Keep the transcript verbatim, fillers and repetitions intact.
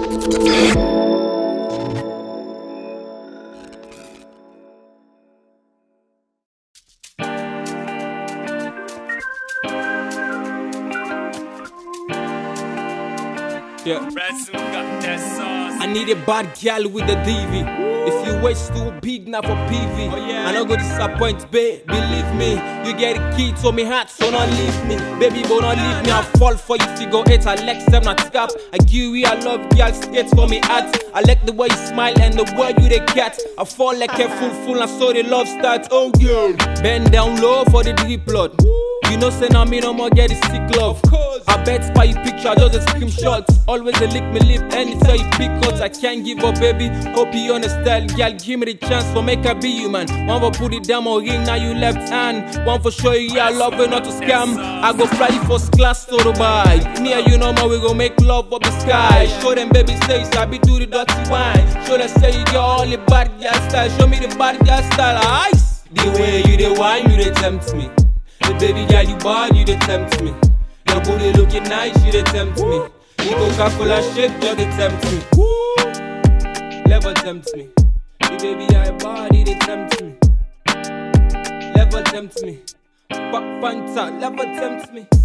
Yeah. I need a bad girl with a D V. If you waist too big now for P V, oh, yeah. I don't go disappoint, babe. Believe me, you get a key to me heart, so don't leave me, baby. But don't leave me. I fall for you, figure eight. I like them not scap. I give you, I love girl skates for me heart. I like the way you smile and the way you the cat. I fall like a fool, fool, and so the love starts. Oh girl, bend down low for the drip blood. You know, say now me no more get the sick love. I bet spy you picture, just a scream shots. Always a lick me lip, anytime you pick up. I can't give up, baby. Hope you understand, girl. Give me the chance for make I be you, man. One for put it down on ring, now you left hand. One for show you I love it, not to scam. I go fly you first class to Dubai. Me and you know more, we go make love up the sky. Show them, baby, say I be do the dirty wine. Show them, say you got all the bad girl style. Show me the bad girl style, ice. The way you the wine, you the tempt me. The baby girl you bad, you dey tempt me. Your booty looking nice, you dey tempt me. You Coca-Cola shake, you dey tempt me. Woo! Never tempt me. The baby I bad, you dey tempt me. Never tempt me. Fuck Fanta, never tempt me.